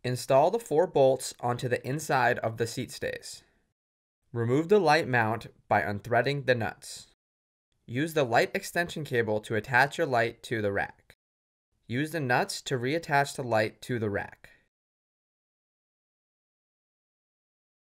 Install the 4 bolts onto the inside of the seat stays. Remove the light mount by unthreading the nuts. Use the light extension cable to attach your light to the rack. Use the nuts to reattach the light to the rack.